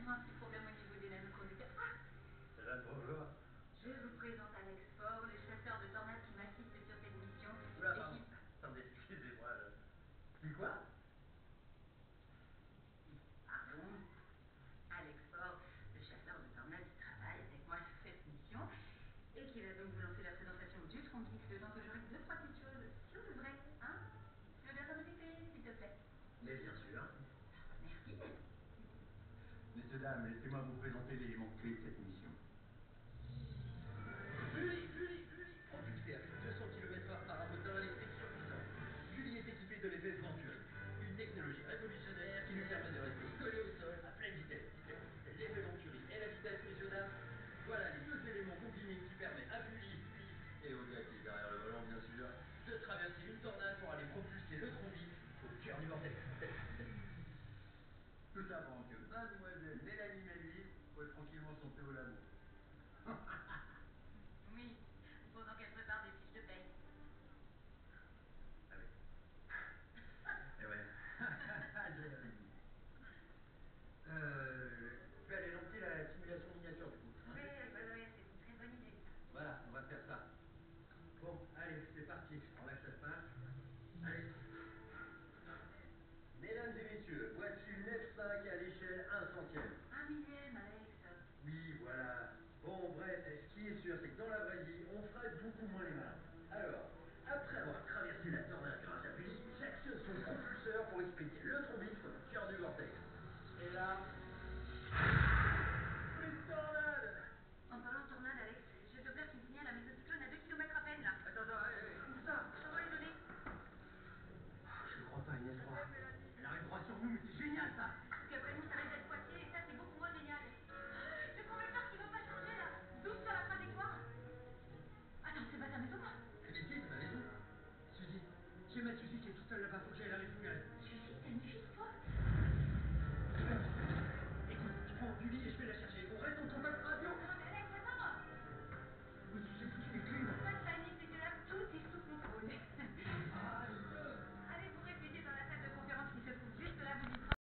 rencontrons un petit problème au niveau des lames conducteurs. Ah, Bonjour. je vous présente Alex Ford, le chasseur de tornades qui m'assiste sur cette mission. Oula, Et pardon. qui... Attendez, excusez-moi. Qui quoi? Pardon. Alex Ford, le chasseur de tornades qui travaille avec moi sur cette mission. Et qui va donc vous lancer la présentation du Trombix, le temps que je règle 2-3 petites choses sur le vrai, hein? Tu veux bien t'en occuper, s'il te plaît? Mais bien sûr. Merci. Messieurs, dames, laissez-moi vous présenter l'élément clé de cette mission. Bully, propulsé à plus de 200 km/h par un moteur électrique surpuissant. Bully est équipé de l'effet Venturi, une technologie révolutionnaire qui lui permet de rester collé au sol à pleine vitesse. L'effet Venturi et la vitesse, messieurs, dames, voilà les deux éléments combinés qui permettent à Bully, et au gars qui est derrière le volant, bien sûr, de traverser une tornade pour aller propulser le Trombix au cœur du vortex. Tout ça pendant que mademoiselle Mélanie Melville peut tranquillement son thé au l'amour. Oui, pendant qu'elle prépare des fiches de paye. Ah oui. Et ouais. Je l'avais dit. Je vais aller lancer la simulation miniature du coup. Oui, c'est une très bonne idée. Voilà, on va faire ça. Bon, allez, c'est parti. On lâche la passe. Allez. Mesdames et messieurs, voici une F5 à l'échelle 1 centième. Un millième, Alex. Oui, voilà. Bon, bref, ce qui est sûr, c'est que dans la vraie vie, on ferait beaucoup moins les malins. Alors, après avoir traversé la tornade grâce à Bully, j'actionne son propulseur pour expédier le Trombix au cœur du vortex. Et là,